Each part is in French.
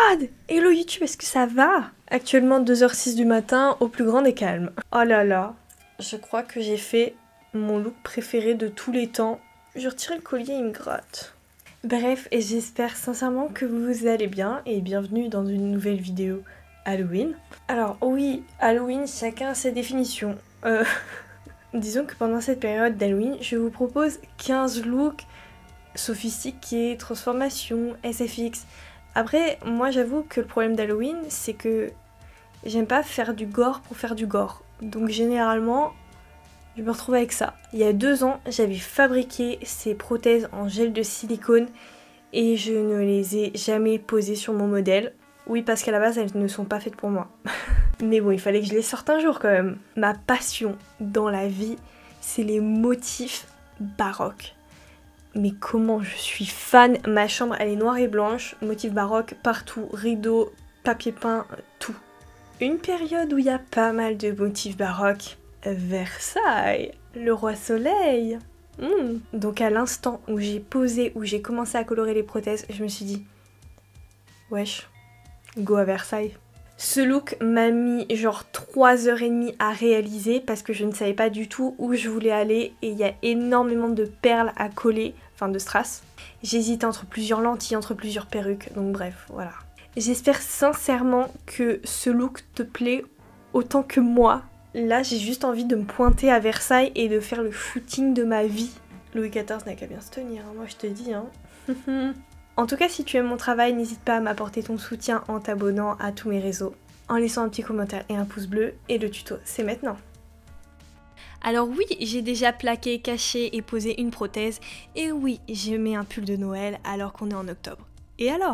god! Hello YouTube, est-ce que ça va? Actuellement 2h06 du matin, au plus grand des calmes. Oh là là, je crois que j'ai fait mon look préféré de tous les temps. Je retire le collier, il me gratte. Bref, et j'espère sincèrement que vous allez bien et bienvenue dans une nouvelle vidéo Halloween. Alors oui, Halloween, chacun a ses définitions. Disons que pendant cette période d'Halloween, je vous propose 15 looks sophistiqués, transformation, SFX. Après, moi j'avoue que le problème d'Halloween, c'est que j'aime pas faire du gore pour faire du gore. Donc généralement, je me retrouve avec ça. Il y a 2 ans, j'avais fabriqué ces prothèses en gel de silicone et je ne les ai jamais posées sur mon modèle. Oui, parce qu'à la base, elles ne sont pas faites pour moi. Mais bon, il fallait que je les sorte un jour quand même. Ma passion dans la vie, c'est les motifs baroques. Mais comment je suis fan, ma chambre elle est noire et blanche, motifs baroques partout, rideaux, papier peint, tout. Une période où il y a pas mal de motifs baroques, Versailles, le roi soleil. Donc à l'instant où j'ai posé, où j'ai commencé à colorer les prothèses, je me suis dit, wesh, go à Versailles. Ce look m'a mis genre 3h30 à réaliser parce que je ne savais pas du tout où je voulais aller et il y a énormément de perles à coller, enfin de strass. J'hésitais entre plusieurs lentilles, entre plusieurs perruques, donc bref, voilà. J'espère sincèrement que ce look te plaît autant que moi. Là, j'ai juste envie de me pointer à Versailles et de faire le shooting de ma vie. Louis XIV n'a qu'à bien se tenir, hein, moi je te dis, hein. En tout cas, si tu aimes mon travail, n'hésite pas à m'apporter ton soutien en t'abonnant à tous mes réseaux, en laissant un petit commentaire et un pouce bleu, et le tuto, c'est maintenant. Alors oui, j'ai déjà plaqué, caché et posé une prothèse, et oui, j'ai mis un pull de Noël alors qu'on est en octobre. Et alors ?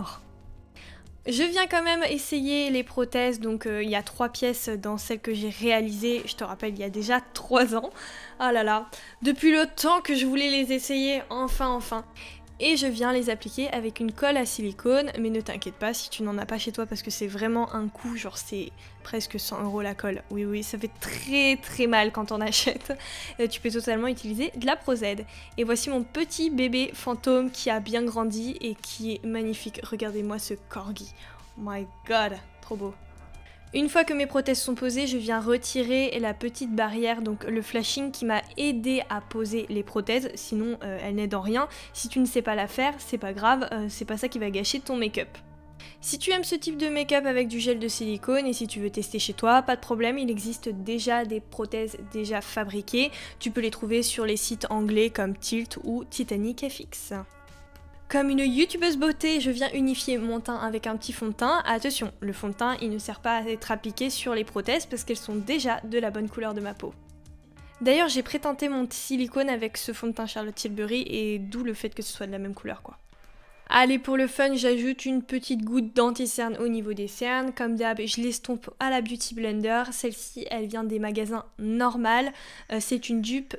Je viens quand même essayer les prothèses, donc il y a 3 pièces dans celle que j'ai réalisée, je te rappelle, il y a déjà 3 ans. Ah là là, depuis le temps que je voulais les essayer, enfin. Et je viens les appliquer avec une colle à silicone, mais ne t'inquiète pas si tu n'en as pas chez toi parce que c'est vraiment un coût, genre c'est presque 100 € la colle. Oui, ça fait très mal quand on achète. Tu peux totalement utiliser de la Prozed. Et voici mon petit bébé fantôme qui a bien grandi et qui est magnifique. Regardez-moi ce corgi. Oh my god, trop beau. Une fois que mes prothèses sont posées, je viens retirer la petite barrière, donc le flashing qui m'a aidé à poser les prothèses, sinon elles n'aident en rien. Si tu ne sais pas la faire, c'est pas grave, c'est pas ça qui va gâcher ton make-up. Si tu aimes ce type de make-up avec du gel de silicone et si tu veux tester chez toi, pas de problème, il existe déjà des prothèses déjà fabriquées. Tu peux les trouver sur les sites anglais comme Tilt ou Titanic FX. Comme une youtubeuse beauté, je viens unifier mon teint avec un petit fond de teint. Attention, le fond de teint, il ne sert pas à être appliqué sur les prothèses parce qu'elles sont déjà de la bonne couleur de ma peau. D'ailleurs, j'ai pré-teinté mon silicone avec ce fond de teint Charlotte Tilbury et d'où le fait que ce soit de la même couleur quoi. Allez, pour le fun, j'ajoute une petite goutte d'anti-cerne au niveau des cernes. Comme d'hab, je l'estompe à la Beauty Blender. Celle-ci, elle vient des magasins normal. C'est une dupe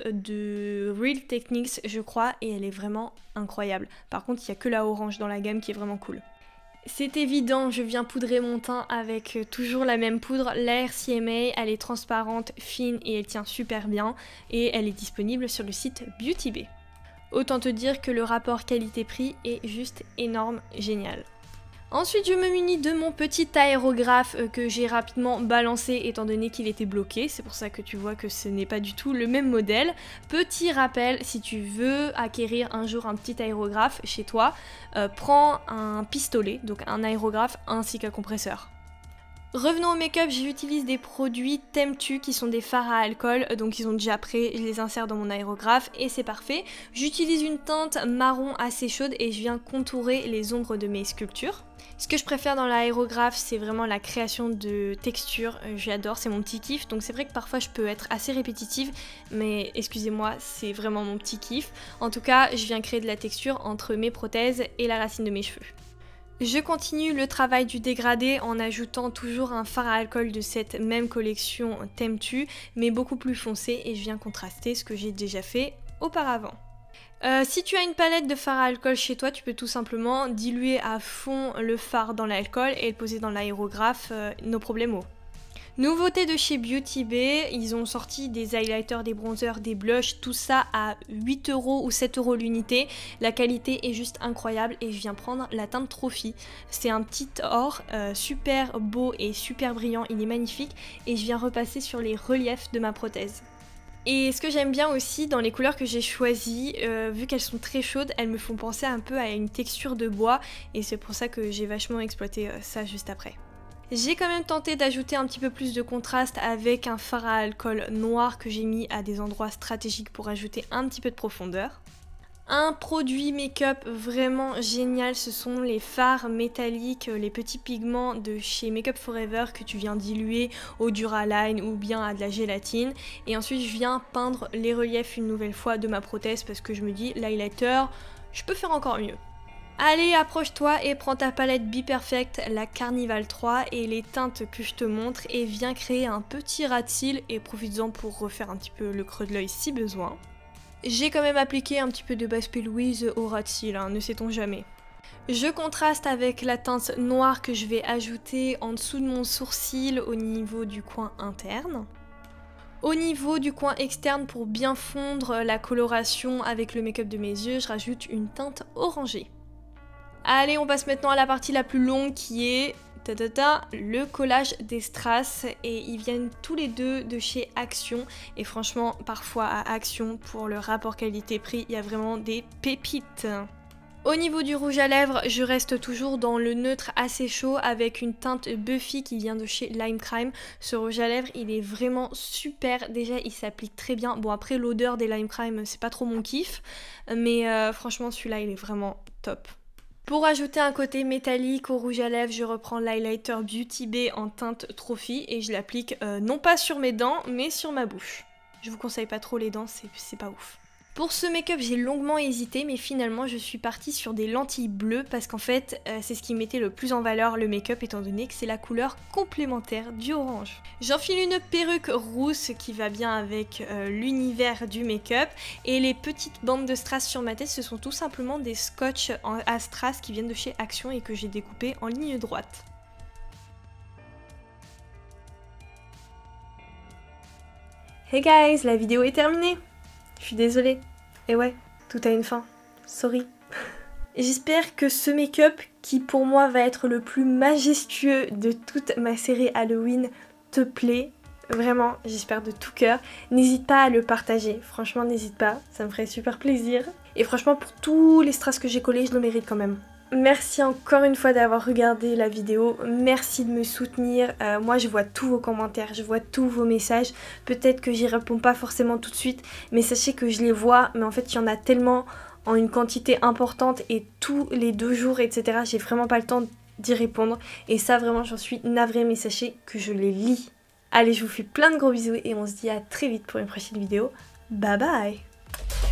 de Real Techniques, je crois, et elle est vraiment incroyable. Par contre, il n'y a que la orange dans la gamme qui est vraiment cool. C'est évident, je viens poudrer mon teint avec toujours la même poudre, la RCMA. Elle est transparente, fine et elle tient super bien. Et elle est disponible sur le site Beauty Bay. Autant te dire que le rapport qualité-prix est juste énorme, génial. Ensuite, je me munis de mon petit aérographe que j'ai rapidement balancé étant donné qu'il était bloqué. C'est pour ça que tu vois que ce n'est pas du tout le même modèle. Petit rappel, si tu veux acquérir un jour un petit aérographe chez toi, prends un pistolet, donc un aérographe ainsi qu'un compresseur. Revenons au make-up, j'utilise des produits Temptu qui sont des fards à alcool, donc ils ont déjà prêt, je les insère dans mon aérographe et c'est parfait. J'utilise une teinte marron assez chaude et je viens contourer les ombres de mes sculptures. Ce que je préfère dans l'aérographe, c'est vraiment la création de textures, j'adore, c'est mon petit kiff, donc c'est vrai que parfois je peux être assez répétitive, mais excusez-moi, c'est vraiment mon petit kiff. En tout cas, je viens créer de la texture entre mes prothèses et la racine de mes cheveux. Je continue le travail du dégradé en ajoutant toujours un fard à alcool de cette même collection Temptu, mais beaucoup plus foncé et je viens contraster ce que j'ai déjà fait auparavant. Si tu as une palette de fard à alcool chez toi, tu peux tout simplement diluer à fond le fard dans l'alcool et le poser dans l'aérographe, no problemo. Nouveauté de chez Beauty Bay, ils ont sorti des highlighters, des bronzers, des blushs, tout ça à 8 € ou 7 € l'unité. La qualité est juste incroyable et je viens prendre la teinte Trophy. C'est un petit or super beau et super brillant, il est magnifique et je viens repasser sur les reliefs de ma prothèse. Et ce que j'aime bien aussi dans les couleurs que j'ai choisies, vu qu'elles sont très chaudes, elles me font penser un peu à une texture de bois et c'est pour ça que j'ai vachement exploité ça juste après. J'ai quand même tenté d'ajouter un petit peu plus de contraste avec un fard à alcool noir que j'ai mis à des endroits stratégiques pour ajouter un petit peu de profondeur. Un produit make-up vraiment génial, ce sont les fards métalliques, les petits pigments de chez Make Up Forever que tu viens diluer au Duraline ou bien à de la gélatine. Et ensuite je viens peindre les reliefs une nouvelle fois de ma prothèse parce que je me dis l'highlighter, je peux faire encore mieux. Allez, approche-toi et prends ta palette Be Perfect, la Carnival 3 et les teintes que je te montre et viens créer un petit ras de cils et profites-en pour refaire un petit peu le creux de l'œil si besoin. J'ai quand même appliqué un petit peu de base P. Louise au ras de cils, ne sait-on jamais. Je contraste avec la teinte noire que je vais ajouter en dessous de mon sourcil au niveau du coin interne. Au niveau du coin externe, pour bien fondre la coloration avec le make-up de mes yeux, je rajoute une teinte orangée. Allez, on passe maintenant à la partie la plus longue qui est le collage des strass et ils viennent tous les deux de chez Action et franchement parfois à Action pour le rapport qualité-prix il y a vraiment des pépites. Au niveau du rouge à lèvres, je reste toujours dans le neutre assez chaud avec une teinte Buffy qui vient de chez Lime Crime. Ce rouge à lèvres il est vraiment super, déjà il s'applique très bien. Bon après l'odeur des Lime Crime c'est pas trop mon kiff mais franchement celui-là il est vraiment top. Pour ajouter un côté métallique au rouge à lèvres, je reprends l'highlighter Beauty Bay en teinte Trophy et je l'applique non pas sur mes dents, mais sur ma bouche. Je vous conseille pas trop les dents, c'est pas ouf. Pour ce make-up, j'ai longuement hésité, mais finalement je suis partie sur des lentilles bleues parce qu'en fait, c'est ce qui mettait le plus en valeur le make-up étant donné que c'est la couleur complémentaire du orange. J'enfile une perruque rousse qui va bien avec l'univers du make-up et les petites bandes de strass sur ma tête, ce sont tout simplement des scotch à strass qui viennent de chez Action et que j'ai découpé en ligne droite. Hey guys, la vidéo est terminée. Je suis désolée. Et ouais, tout a une fin. Sorry. J'espère que ce make-up, qui pour moi va être le plus majestueux de toute ma série Halloween, te plaît. Vraiment, j'espère de tout cœur. N'hésite pas à le partager. Franchement, n'hésite pas. Ça me ferait super plaisir. Et franchement, pour tous les strass que j'ai collés, je le mérite quand même. Merci encore une fois d'avoir regardé la vidéo, merci de me soutenir, moi je vois tous vos commentaires, je vois tous vos messages, peut-être que j'y réponds pas forcément tout de suite, mais sachez que je les vois, mais en fait il y en a tellement en une quantité importante et tous les 2 jours etc, j'ai vraiment pas le temps d'y répondre et ça vraiment j'en suis navrée mais sachez que je les lis. Allez je vous fais plein de gros bisous et on se dit à très vite pour une prochaine vidéo, bye bye.